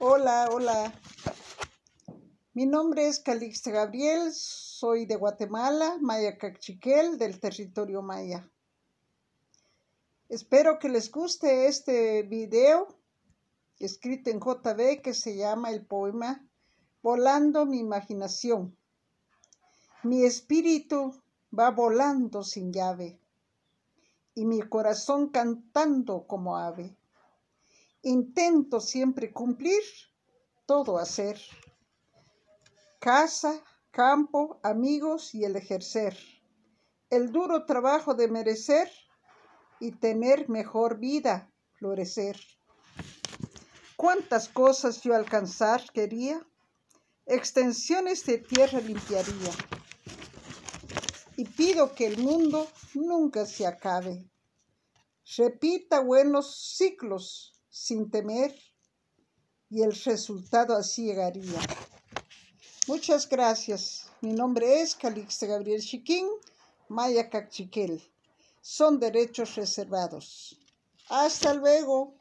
Hola, hola. Mi nombre es Calixta Gabriel, soy de Guatemala, Maya Cachiquel, del territorio maya. Espero que les guste este video escrito en JB que se llama el poema Volando mi imaginación. Mi espíritu va volando sin llave y mi corazón cantando como ave. Intento siempre cumplir, todo hacer. Casa, campo, amigos y el ejercer. El duro trabajo de merecer y tener mejor vida, florecer. Cuántas cosas yo alcanzar quería, extensiones de tierra limpiaría. Y pido que el mundo nunca se acabe. Repita buenos ciclos sin temer y el resultado así llegaría. Muchas gracias. Mi nombre es Calixta Gabriel Chiquín, Maya Cachiquel. Son derechos reservados. Hasta luego.